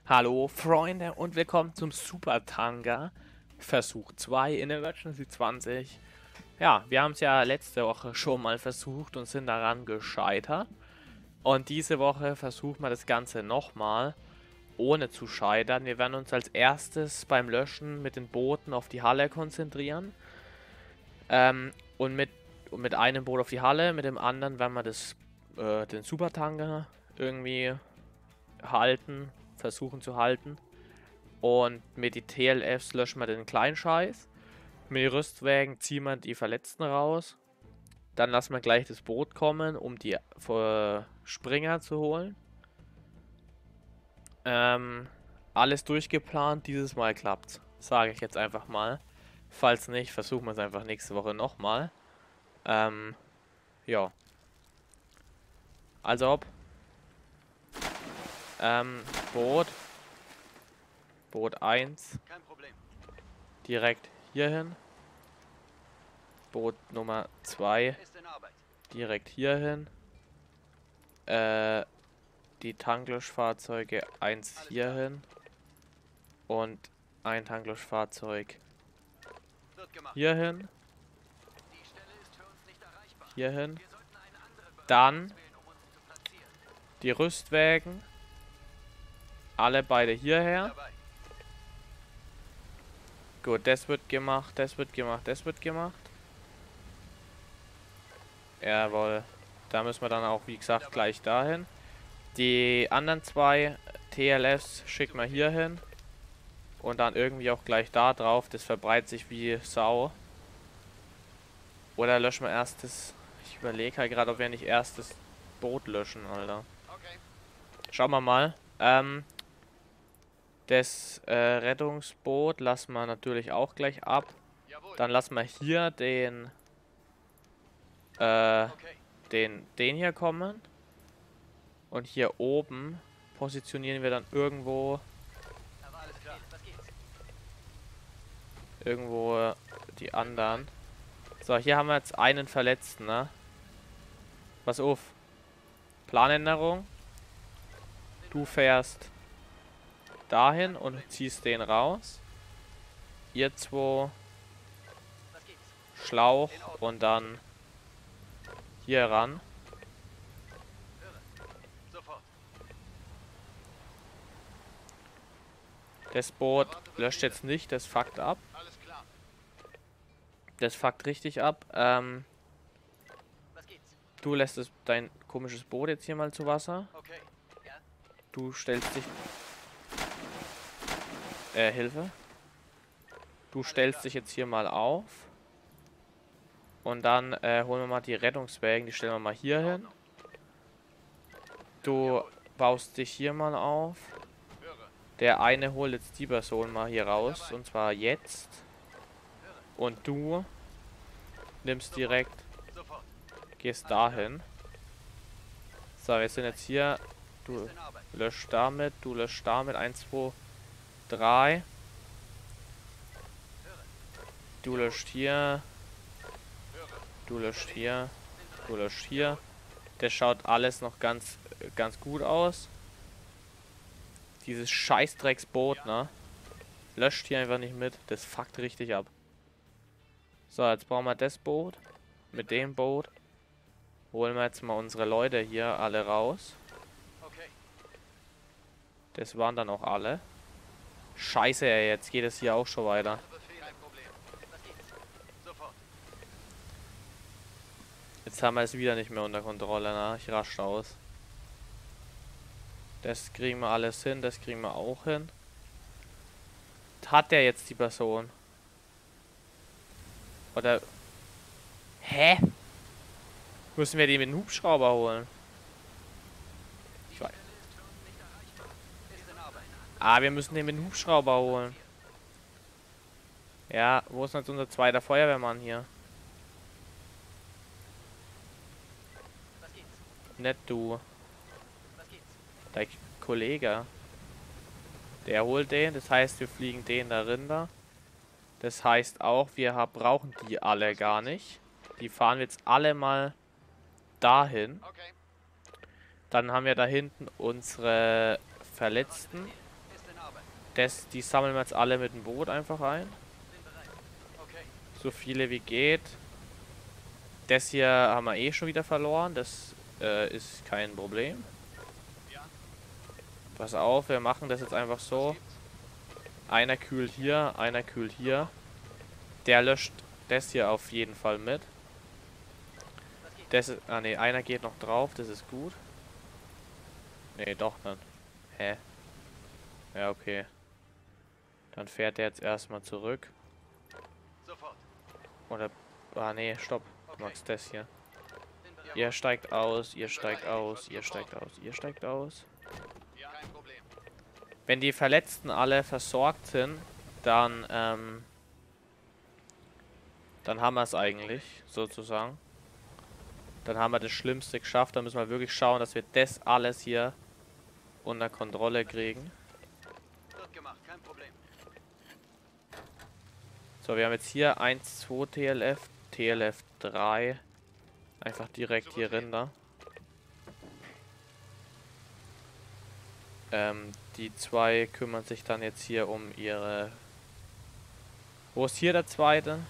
Hallo Freunde und willkommen zum Super Tanga Versuch 2 in Emergency 20. Ja, wir haben es ja letzte Woche schon mal versucht und sind daran gescheitert. Und diese Woche versuchen wir das Ganze nochmal, ohne zu scheitern. Wir werden uns als erstes beim Löschen mit den Booten auf die Halle konzentrieren. Und mit einem Boot auf die Halle, mit dem anderen werden wir den Super Tanga irgendwie versuchen zu halten. Und mit die TLFs löschen wir den kleinen Scheiß. Mit den Rüstwagen ziehen wir die Verletzten raus. Dann lassen wir gleich das Boot kommen, um die Springer zu holen. Alles durchgeplant, dieses Mal klappt's. Sage ich jetzt einfach mal. Falls nicht, versuchen wir es einfach nächste Woche nochmal. Ja. Also ob. Boot. Boot 1. Kein Problem. Direkt hierhin. Boot Nummer 2. Ist in Arbeit. Direkt hierhin. Die Tanklöschfahrzeuge 1 hierhin. Und ein Tanklöschfahrzeug Wird gemacht. hierhin. Die Stelle ist für uns nicht erreichbar. Hierhin. Wir sollten eine andere Bereich Dann auswählen, um uns zu platzieren. die Rüstwagen. Alle beide hierher. Dabei. Gut, das wird gemacht, das wird gemacht, das wird gemacht. Jawohl. Da müssen wir dann auch, wie gesagt, gleich dahin. Die anderen zwei TLFs schicken wir hier hin. Und dann irgendwie auch gleich da drauf. Das verbreitet sich wie Sau. Oder löschen wir erst das... Ich überlege halt gerade, ob wir nicht erst das Boot löschen, Alter. Okay. Schauen wir mal. Das Rettungsboot lassen wir natürlich auch gleich ab. Jawohl. Dann lassen wir hier Okay. den hier kommen. Und hier oben positionieren wir dann irgendwo Aber alles klar. Was geht's? die anderen. So, hier haben wir jetzt einen Verletzten, ne? Pass auf. Planänderung. Du fährst dahin und ziehst den raus. Ihr zwei Was geht's? Schlauch und dann hier ran. Sofort. Das Boot löscht jetzt nicht, das fuckt ab. Alles klar. Das fuckt richtig ab. Was geht's? Du lässt dein komisches Boot jetzt hier mal zu Wasser. Okay. Ja. Du stellst dich... Hilfe. Du stellst dich jetzt hier mal auf. Und dann holen wir mal die Rettungswagen, die stellen wir mal hier hin. Du baust dich hier mal auf. Höre. Der eine holt jetzt die Person mal hier raus. Und zwar jetzt. Und du nimmst direkt, Sofort. gehst dahin. So, wir sind jetzt hier. Du Ist in Arbeit. löscht damit, du löscht damit. 1, 2, 3. Du löscht hier. Du löscht hier. Du löscht hier. Das schaut alles noch ganz gut aus. Dieses Scheißdrecksboot, ne? Löscht hier einfach nicht mit. Das fuckt richtig ab. So, jetzt brauchen wir das Boot. Mit dem Boot holen wir jetzt mal unsere Leute hier alle raus. Okay. Das waren dann auch alle. Scheiße, ey, jetzt geht es hier auch schon weiter. Befehl. Kein Problem. Was geht's? Sofort. Jetzt haben wir es wieder nicht mehr unter Kontrolle, ne? Ich raste aus. Das kriegen wir alles hin, das kriegen wir auch hin. Hat der jetzt die Person? Oder... Hä? Müssen wir die mit dem Hubschrauber holen? Ich weiß. Ist in Arbeit. Ah, wir müssen den mit dem Hubschrauber holen. Ja, wo ist jetzt unser zweiter Feuerwehrmann hier? Was geht's? Nicht du. Was geht's? Dein Kollege. Der holt den, das heißt, wir fliegen den da runter. Das heißt auch, wir brauchen die alle gar nicht. Die fahren wir jetzt alle mal dahin. Okay. Dann haben wir da hinten unsere Verletzten. Ist Die sammeln wir jetzt alle mit dem Boot einfach ein. Bin bereit. Okay. So viele wie geht. Das hier haben wir eh schon wieder verloren. Das ist kein Problem. Ja. Pass auf, wir machen das jetzt einfach so. Was gibt's? Einer kühlt hier, einer kühlt hier. Der löscht das hier auf jeden Fall mit. Was gibt's? Das ist, ah ne, einer geht noch drauf, das ist gut. Ne, doch nicht. Hä? Ja, okay. Dann fährt der jetzt erstmal zurück. Sofort. Oder, ah ne, stopp. Du Okay. machst das hier. Bin bereit. Ihr steigt aus, ihr steigt aus, ihr steigt aus, ihr steigt aus. Ja. Kein Problem. Wenn die Verletzten alle versorgt sind, dann haben wir es eigentlich, sozusagen. Dann haben wir das Schlimmste geschafft. Dann müssen wir wirklich schauen, dass wir das alles hier unter Kontrolle kriegen. Wird gemacht. Kein Problem. So, wir haben jetzt hier 1, 2 TLF, TLF 3. Einfach direkt hier runter. Die zwei kümmern sich dann jetzt hier um ihre... Wo ist hier der zweite?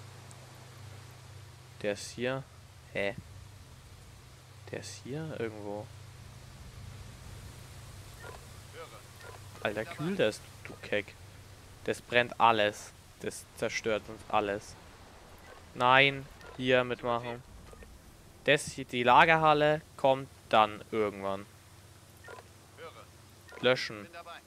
Der ist hier. Hä? Der ist hier irgendwo. Höre. Alter, kühl das, du Keck. Das brennt alles. Das zerstört uns alles. Nein, hier mitmachen. Das hier, die Lagerhalle kommt dann irgendwann. Höre. Löschen. Bin dabei.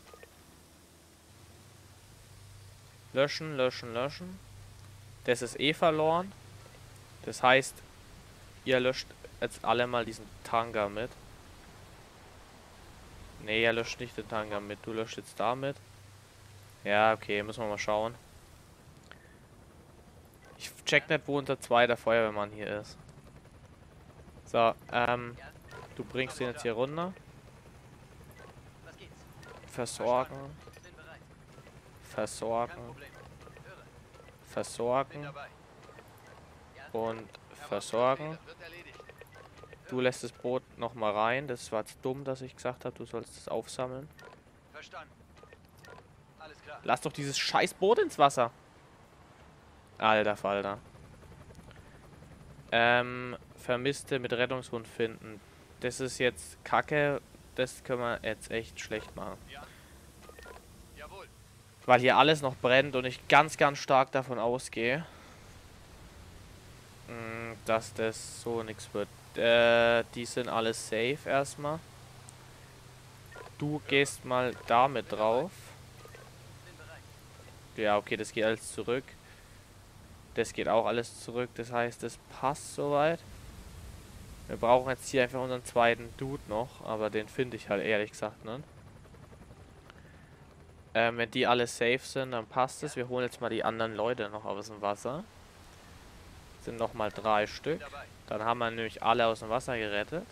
Löschen, löschen, löschen. Das ist eh verloren. Das heißt, ihr löscht jetzt alle mal diesen Tanker mit. Nee, ihr löscht nicht den Tanker mit. Du löscht jetzt damit. Ja, okay, müssen wir mal schauen. Ich check nicht, wo unser zweiter Feuerwehrmann hier ist. So, du bringst den jetzt hier runter. Was geht's? Versorgen, Bin bereit. Kein versorgen, Problem. Höre. Bin versorgen dabei. und versorgen. Wird erledigt. Du lässt das Boot nochmal rein. Das war jetzt dumm, dass ich gesagt habe, du sollst es aufsammeln. Verstanden. Alles klar. Lass doch dieses scheiß Boot ins Wasser. Alter Falter. Vermisste mit Rettungshund finden. Das ist jetzt Kacke. Das können wir jetzt echt schlecht machen. Ja. Jawohl. Weil hier alles noch brennt und ich ganz, ganz stark davon ausgehe, dass das so nichts wird. Die sind alles safe erstmal. Du gehst mal damit drauf. Bin bereit. Ja, okay, das geht alles zurück. Das geht auch alles zurück. Das heißt, das passt soweit. Wir brauchen jetzt hier einfach unseren zweiten Dude noch. Aber den finde ich halt ehrlich gesagt nicht. Wenn die alle safe sind, dann passt es. Wir holen jetzt mal die anderen Leute noch aus dem Wasser. Sind nochmal 3 Stück. Bin dabei. Dann haben wir nämlich alle aus dem Wasser gerettet.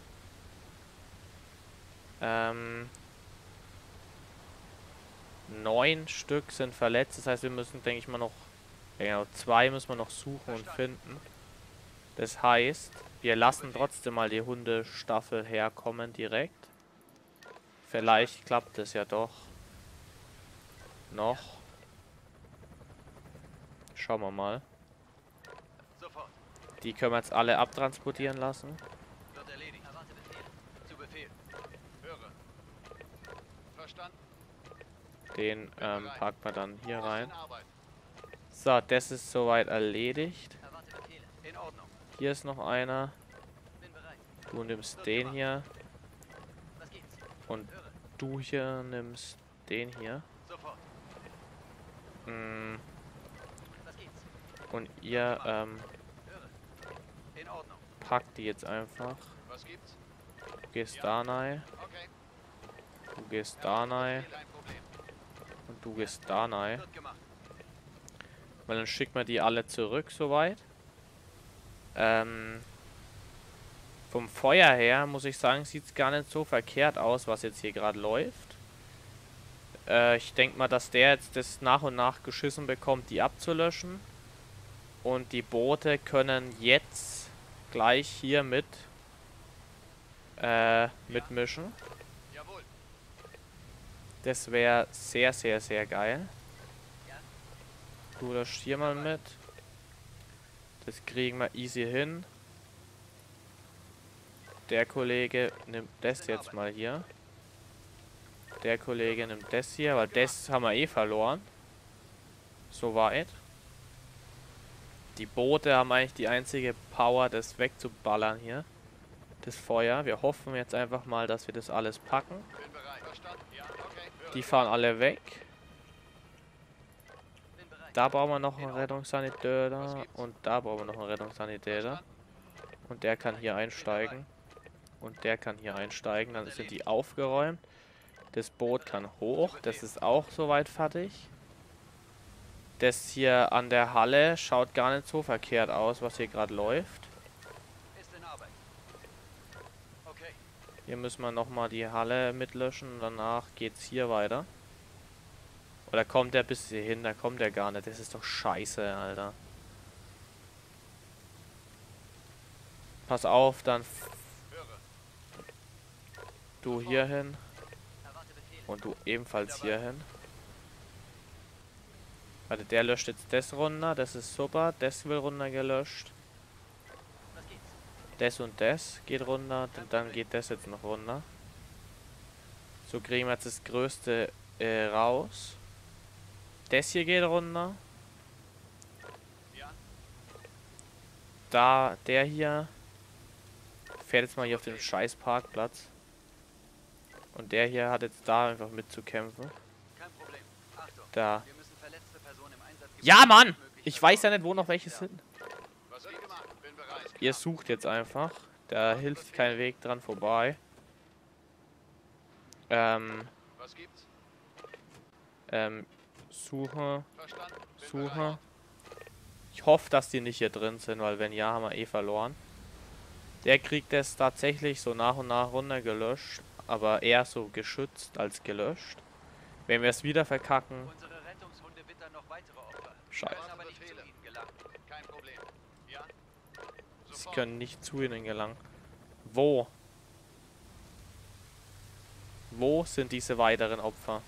9 Stück sind verletzt. Das heißt, wir müssen, denke ich mal, noch... Ja, genau, 2 müssen wir noch suchen und finden. Das heißt, wir lassen trotzdem mal die Hundestaffel herkommen direkt. Vielleicht klappt es ja doch. Noch. Schauen wir mal. Sofort. Die können wir jetzt alle abtransportieren lassen. Wird erledigt. Erwarte Befehl. Zu Befehl. Höre. Verstanden. Den packt man dann hier rein. In Arbeit. So, das ist soweit erledigt. Erwarte Befehle. In Ordnung. Hier ist noch einer. Bin bereit. Du nimmst den hier. Was geht's? Und Höre. du hier nimmst den hier. Sofort. Was geht's? Und ihr Höre. In Ordnung. packt die jetzt einfach. Was gibt's? Du gehst da rein. Okay. Du gehst da rein. Kein Problem. Und du gehst da rein. Wird gemacht. Weil dann schickt man die alle zurück soweit. Vom Feuer her, muss ich sagen, sieht es gar nicht so verkehrt aus, was jetzt hier gerade läuft. Ich denke mal, dass der jetzt das nach und nach geschissen bekommt, die abzulöschen. Und die Boote können jetzt gleich hier mitmischen. Jawohl. Das wäre sehr, sehr, sehr geil. Ja, Du löscht hier mal mit. Das kriegen wir easy hin. Der Kollege nimmt das jetzt mal hier. Der Kollege nimmt das hier, weil das haben wir eh verloren. Soweit. Die Boote haben eigentlich die einzige Power, das wegzuballern hier. Das Feuer. Wir hoffen jetzt einfach mal, dass wir das alles packen. bin bereit. Verstanden. Ja, okay. Die fahren alle weg. Bin bereit. Da brauchen wir noch einen Rettungssanitäter. Und da brauchen wir noch einen Rettungssanitäter. Und der kann hier einsteigen. Und der kann hier einsteigen. Dann sind die aufgeräumt. Das Boot kann hoch. Das ist auch soweit fertig. Das hier an der Halle schaut gar nicht so verkehrt aus, was hier gerade läuft. Ist in Arbeit. Okay. Hier müssen wir nochmal die Halle mitlöschen. Danach geht's hier weiter. Oder kommt der bis hier hin? Da kommt der gar nicht. Das ist doch scheiße, Alter. Pass auf, dann Höre. du hier hin. Erwarte Befehle. Und du ebenfalls hier hin. Warte, der löscht jetzt das runter. Das ist super. Das wird runter gelöscht. Was geht's? Das und das geht runter. Und dann geht das jetzt noch runter. So kriegen wir jetzt das Größte raus. Das hier geht runter. Ja. Da, der hier fährt jetzt mal hier auf den scheiß Parkplatz. Und der hier hat jetzt da einfach mitzukämpfen. Kein Problem. Achtung. Da. Wir müssen verletzte Personen im Einsatzgebiet Ja, Mann! schnellstmöglich Ich weiß ja versorgen. nicht, wo noch welche sind. Was wird gemacht? Bin bereit. Ihr sucht jetzt einfach. Da hilft kein Weg dran vorbei. Was gibt's? Suche. Verstanden. Bin Suche. bereit. Ich hoffe, dass die nicht hier drin sind, weil wenn ja, haben wir eh verloren. Der kriegt es tatsächlich so nach und nach runtergelöscht, aber eher so geschützt als gelöscht. Wenn wir es wieder verkacken, Unsere Rettungshunde wittern noch weitere Opfer. Scheiße. Können aber nicht zu ihnen gelangen. Kein Problem. Ja. sie können nicht zu ihnen gelangen. Wo? Wo sind diese weiteren Opfer?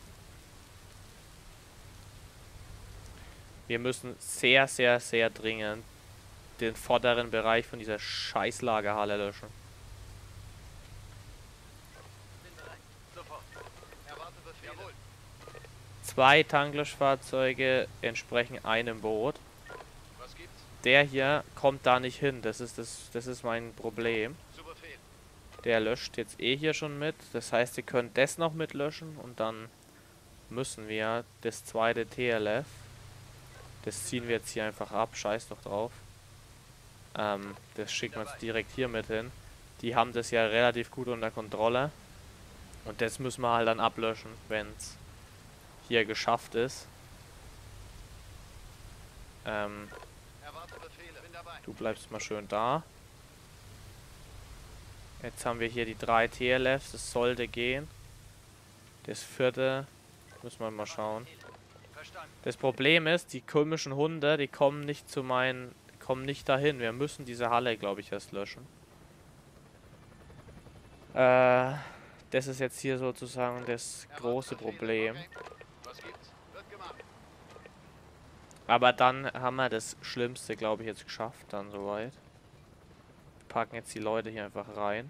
Wir müssen sehr, sehr, sehr dringend den vorderen Bereich von dieser Scheißlagerhalle löschen. Bin bereit. Sofort. Erwarte Befehle. Jawohl. 2 Tanklöschfahrzeuge entsprechen einem Boot. Was gibt's? Der hier kommt da nicht hin. Das ist mein Problem. Zu Befehl. Der löscht jetzt eh hier schon mit. Das heißt, wir können das noch mitlöschen und dann müssen wir das zweite TLF. Das ziehen wir jetzt hier einfach ab. Scheiß doch drauf. Das schicken wir jetzt direkt hier mit hin. Die haben das ja relativ gut unter Kontrolle. Und das müssen wir halt dann ablöschen, wenn es hier geschafft ist. Erwarte Befehle. Bin dabei. Du bleibst mal schön da. Jetzt haben wir hier die 3 TLFs. Das sollte gehen. Das 4. müssen wir mal schauen. Verstanden. Das Problem ist, die komischen Hunde, die kommen nicht zu meinen... kommen nicht dahin. Wir müssen diese Halle, glaube ich, erst löschen. Das ist jetzt hier sozusagen das große Problem. Okay. Was gibt's? Wird gemacht. Aber dann haben wir das Schlimmste, glaube ich, jetzt geschafft, dann soweit. Wir packen jetzt die Leute hier einfach rein.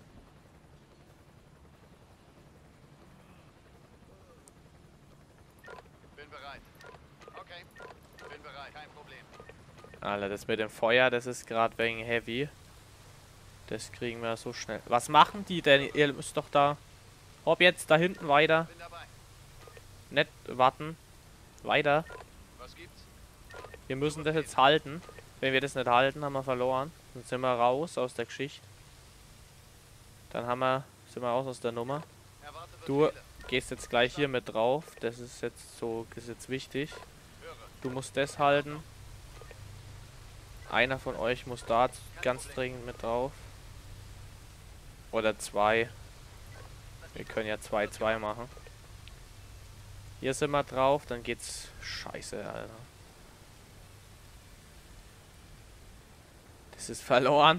Bin bereit. Okay. Bin bereit. Kein Problem. Alter, das mit dem Feuer, das ist gerade wegen heavy. Das kriegen wir so schnell. Was machen die denn? Ihr müsst doch da... Hopp, jetzt da hinten weiter. Bin dabei. Nicht warten. Weiter. Was gibt's? Wir müssen das jetzt halten. Wenn wir das nicht halten, haben wir verloren. Dann sind wir raus aus der Geschichte. Dann sind wir raus aus der Nummer. Erwarte Du Befehle. gehst jetzt gleich hier mit drauf. Das ist jetzt wichtig. Höre. Du musst das halten. Einer von euch muss da ganz dringend mit drauf. Oder 2. Wir können ja 2-2 machen. Hier sind wir drauf, dann geht's... Scheiße, Alter. Das ist verloren.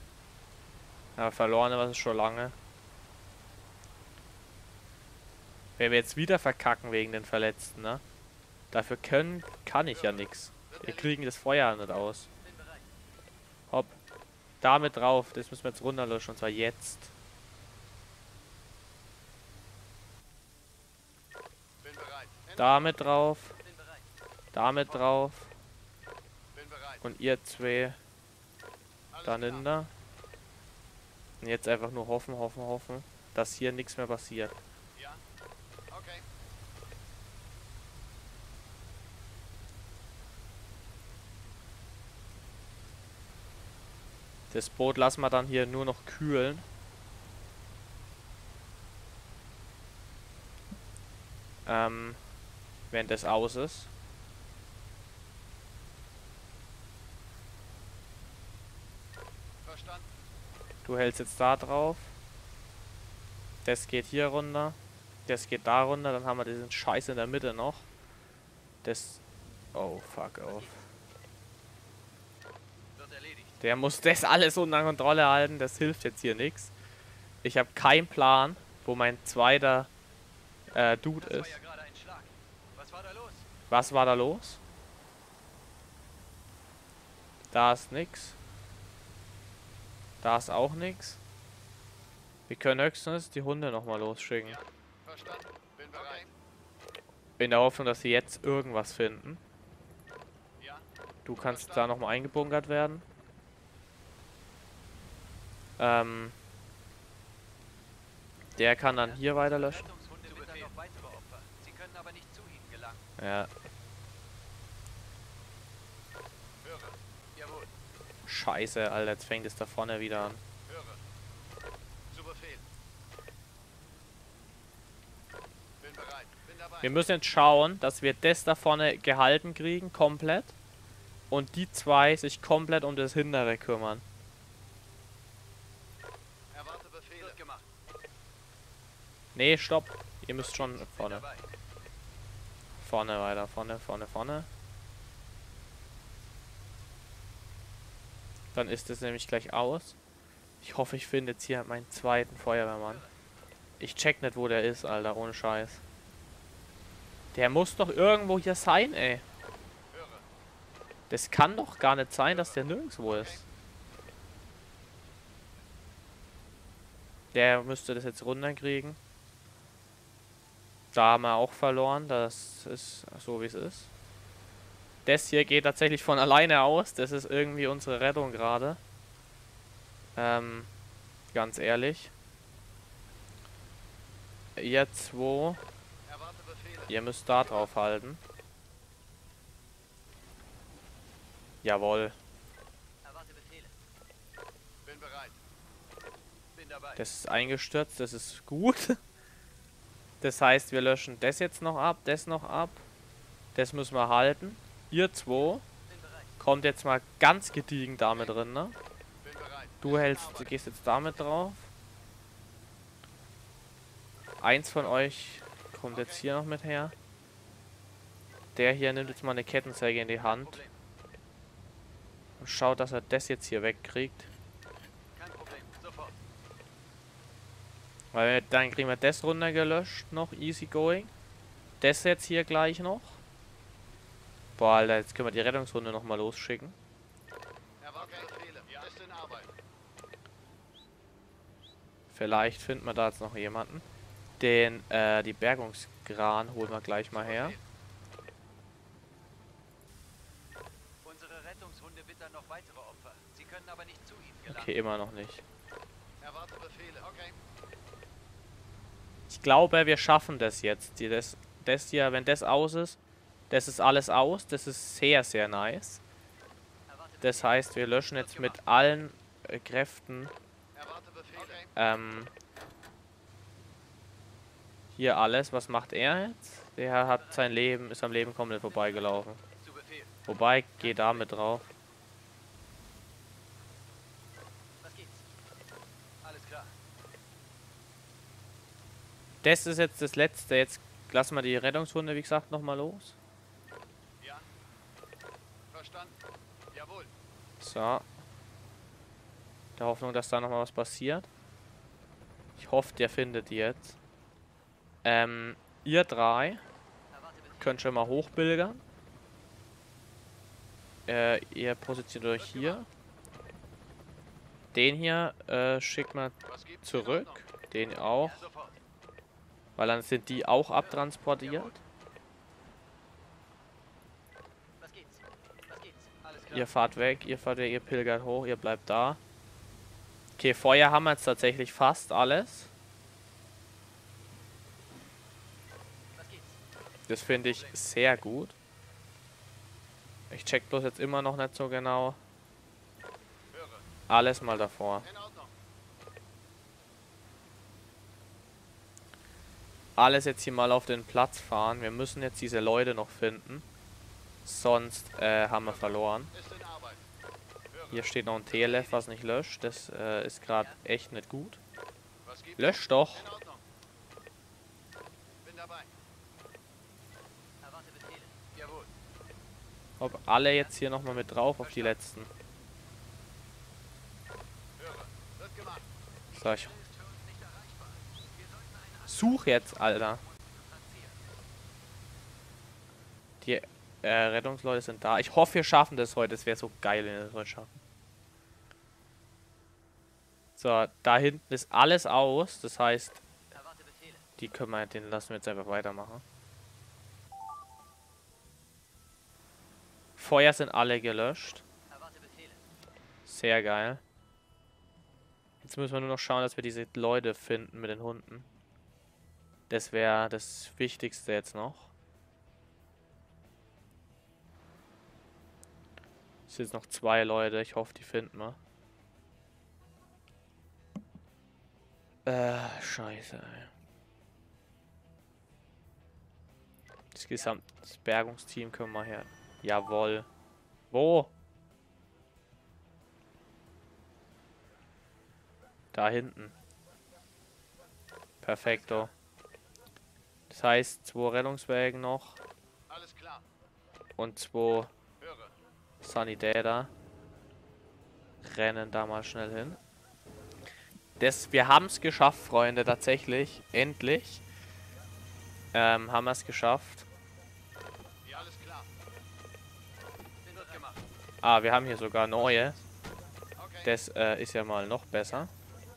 Ja, verloren war es schon lange. Wenn wir jetzt wieder verkacken wegen den Verletzten, ne? Dafür kann ich ja nichts. Wir kriegen das Feuer nicht aus. Hopp. Damit drauf. Das müssen wir jetzt runterlöschen. Und zwar jetzt. Bin bereit. Damit drauf. Damit drauf. Bin bereit. Und ihr zwei Alles dann klar. hinter. Und jetzt einfach nur hoffen, hoffen, hoffen, dass hier nichts mehr passiert. Ja. Okay. Das Boot lassen wir dann hier nur noch kühlen. Wenn das aus ist. Verstanden. Du hältst jetzt da drauf. Das geht hier runter. Das geht da runter. Dann haben wir diesen Scheiß in der Mitte noch. Das... Oh, fuck off. Wird erledigt. Der muss das alles unter Kontrolle halten. Das hilft jetzt hier nichts. Ich habe keinen Plan, wo mein zweiter Dude Das war ist. ja gerade ein Schlag. Was war da los? Was war da los? Da ist nix. Da ist auch nix. Wir können höchstens die Hunde nochmal losschicken. Ja. Verstanden. Bin bereit. In der Hoffnung, dass sie jetzt irgendwas finden. Ja. Du kannst da nochmal eingebunkert werden. Der kann dann hier weiter löschen. Rettungshunde wittern noch weitere Opfer. Sie können aber nicht zu ihnen gelangen. Ja, Höre. Jawohl. scheiße, Alter, jetzt fängt es da vorne wieder an. Höre. Zu Befehl. Bin bereit. Bin dabei. Wir müssen jetzt schauen, dass wir das da vorne gehalten kriegen, komplett. Und die zwei sich komplett um das Hintere kümmern. Erwarte Befehle. Wird gemacht. Nee, stopp. Ihr müsst schon Bin vorne. dabei. Vorne weiter, vorne, vorne, vorne. Dann ist es nämlich gleich aus. Ich hoffe, ich finde jetzt hier meinen zweiten Feuerwehrmann. Ich check nicht, wo der ist, Alter, ohne Scheiß. Der muss doch irgendwo hier sein, ey. Höre. Das kann doch gar nicht sein, dass der nirgendwo ist. Der müsste das jetzt runterkriegen. Da haben wir auch verloren. Das ist so, wie es ist. Das hier geht tatsächlich von alleine aus. Das ist irgendwie unsere Rettung gerade. Ganz ehrlich. Ihr zwei, Erwarte Befehle. ihr müsst da drauf halten. Jawohl. Erwarte Befehle. Bin bereit. Bin dabei. Das ist eingestürzt. Das ist gut. Das heißt, wir löschen das jetzt noch ab. Das noch ab. Das müssen wir halten. Ihr zwei Bin bereit. kommt jetzt mal ganz gediegen damit drin, ne? Bin bereit. Du gehst jetzt damit drauf. Eins von euch kommt jetzt hier noch mit her. Der hier nimmt jetzt mal eine Kettensäge in die Hand Problem. und schaut, dass er das jetzt hier wegkriegt. Kein Problem. Sofort. Weil dann kriegen wir das runtergelöscht noch, easy going. Das jetzt hier gleich noch. Boah, Alter, jetzt können wir die Rettungshunde nochmal losschicken. Erwarte Befehle. Ja. Ist in Arbeit. Vielleicht finden wir da jetzt noch jemanden. Die Bergungskran holen wir gleich mal her. Unsere Rettungshunde wittern noch weitere Opfer. Sie können aber nicht zu ihnen gelangen. Okay, immer noch nicht. Erwarte Befehle. Okay. Ich glaube, wir schaffen das jetzt. Das hier, wenn das aus ist, das ist alles aus. Das ist sehr, sehr nice. Erwarte Das heißt, wir löschen jetzt mit allen Kräften Erwarte Befehle. hier alles. Was macht er jetzt? Der hat sein Leben, ist am Leben komplett vorbeigelaufen. Zu Befehl. Wobei, geh da mit drauf. Was geht's? Alles klar. Das ist jetzt das Letzte. Jetzt lassen wir die Rettungshunde, wie gesagt, nochmal los. Ja. Verstanden. Jawohl. So. Der Hoffnung, dass da nochmal was passiert. Ich hoffe, der findet die jetzt. Ihr drei könnt schon mal hochbilgern. Ihr positioniert euch hier. Den hier schickt man zurück. Den auch. Weil dann sind die auch abtransportiert. Ihr fahrt weg, ihr pilgert hoch, ihr bleibt da. Okay, Feuer haben wir jetzt tatsächlich fast alles. Das finde ich sehr gut. Ich check bloß jetzt immer noch nicht so genau. Alles mal davor. Alles jetzt hier mal auf den Platz fahren. Wir müssen jetzt diese Leute noch finden. Sonst haben wir verloren. Hier steht noch ein TLF, was nicht löscht. Das ist gerade echt nicht gut. Löscht doch. Ob alle jetzt hier nochmal mit drauf auf die letzten. So, ich such jetzt, Alter. Die Rettungsleute sind da. Ich hoffe, wir schaffen das heute. Es wäre so geil, wenn wir das heute schaffen. So, da hinten ist alles aus. Das heißt, die können wir, den lassen wir jetzt einfach weitermachen. Feuer sind alle gelöscht. Sehr geil. Jetzt müssen wir nur noch schauen, dass wir diese Leute finden mit den Hunden. Das wäre das Wichtigste jetzt noch. Es sind jetzt noch 2 Leute. Ich hoffe, die finden wir. Scheiße, ey. Das Bergungsteam können wir her. Jawohl. Wo? Da hinten. Perfekto. Das heißt, 2 Rettungswägen noch. Und 2 Sanitäter. Rennen da mal schnell hin. Wir haben es geschafft, Freunde, tatsächlich. Endlich. Haben wir es geschafft. Ah, wir haben hier sogar neue. Das ist ja mal noch besser.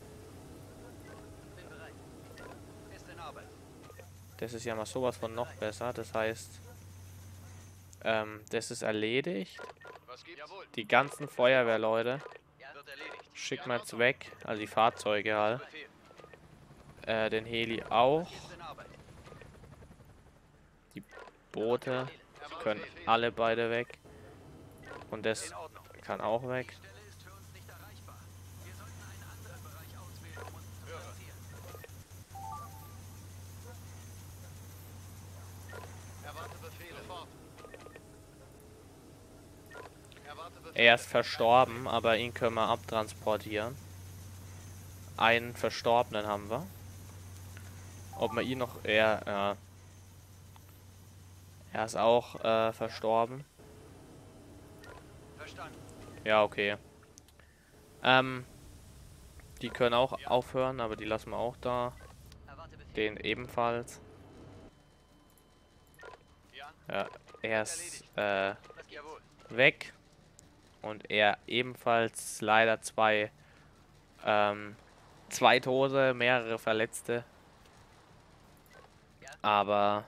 Das ist ja mal sowas von noch besser. Das heißt, das ist erledigt. Die ganzen Feuerwehrleute schicken wir jetzt weg. Also die Fahrzeuge halt. Den Heli auch. Die Boote können alle beide weg. Und das kann auch weg. Er ist verstorben, aber ihn können wir abtransportieren. Einen Verstorbenen haben wir. Ob man ihn noch... Er ist auch verstorben. Ja, okay. Die können auch aufhören, aber die lassen wir auch da. Den ebenfalls. Ja, er ist weg. Und er ebenfalls leider 2 Tote, mehrere Verletzte. Aber...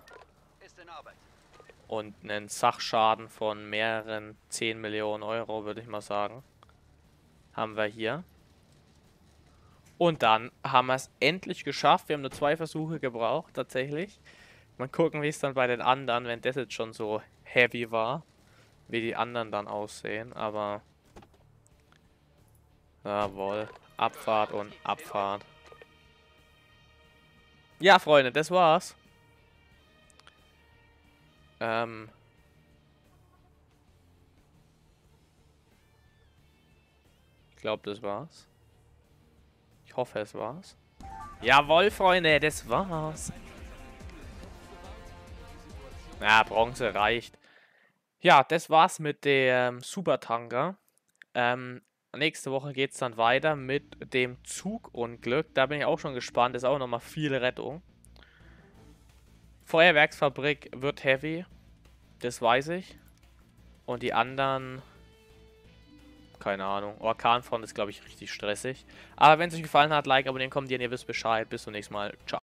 Und einen Sachschaden von mehreren 10 Millionen Euro, würde ich mal sagen. Haben wir hier. Und dann haben wir es endlich geschafft. Wir haben nur 2 Versuche gebraucht, tatsächlich. Mal gucken, wie es dann bei den anderen, wenn das jetzt schon so heavy war, wie die anderen dann aussehen. Aber... Jawohl. Abfahrt und Abfahrt. Ja, Freunde, das war's. Ich glaube, das war's. Ich hoffe, es war's. Jawohl, Freunde, das war's. Ja, Bronze reicht. Ja, das war's mit dem Supertanker. Nächste Woche geht's dann weiter mit dem Zugunglück. Da bin ich auch schon gespannt. Ist auch nochmal viel Rettung. Feuerwerksfabrik wird heavy. Das weiß ich. Und die anderen... Keine Ahnung. Orkanfront ist, glaube ich, richtig stressig. Aber wenn es euch gefallen hat, Like, abonnieren, kommentieren, ihr wisst Bescheid. Bis zum nächsten Mal. Ciao.